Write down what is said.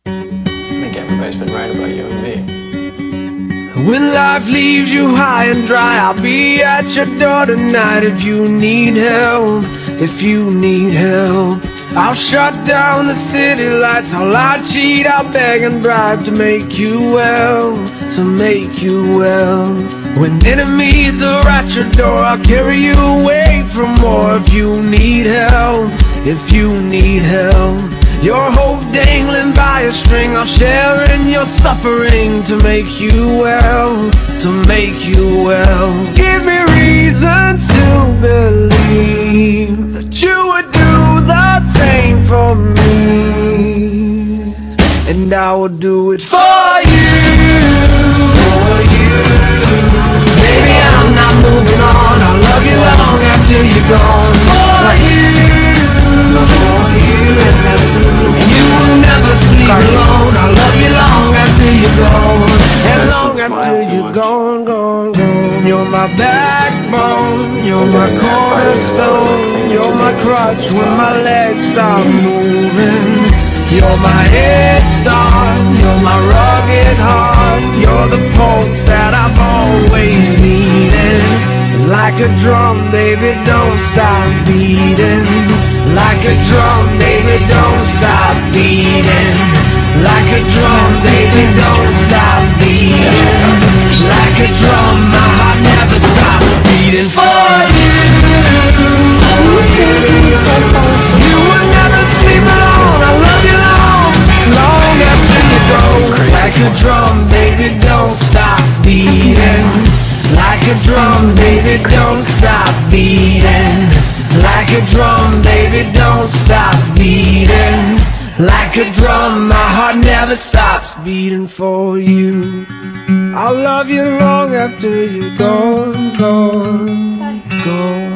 I think everybody's been right about you and me. When life leaves you high and dry, I'll be at your door tonight if you need help, if you need help. I'll shut down the city lights, I'll lie, cheat, I'll beg and bribe to make you well, to make you well. When enemies are at your door, I'll carry you away from more if you need help, if you need help. Your hope dangling by a string, I'll share in your suffering to make you well, to make you well. Give me reasons to believe that you would do the same for me, and I will do it for you, for you. Baby, I'm not moving on, I'll love you long after you're gone. For you, for you, and you will never sleep alone. I'll love you long after you're gone, and long after you're gone, gone, gone. You're my backbone, you're my cornerstone, you're my crutch when my legs stop moving. You're my head start, you're my rugged heart, you're the pulse that I've always needed. Like a drum, baby, don't stop beating. Like a drum, baby, don't stop beating. Like a drum, baby, don't stop beating. Like a drum, my heart never stops beating for you. You will never sleep alone, I love you long, long after you go. Like a drum, baby, don't stop beating. Like a drum, baby, don't stop beating. Like a drum, baby, don't stop beating. Like a drum, my heart never stops beating for you. I'll love you long after you're gone, gone, gone.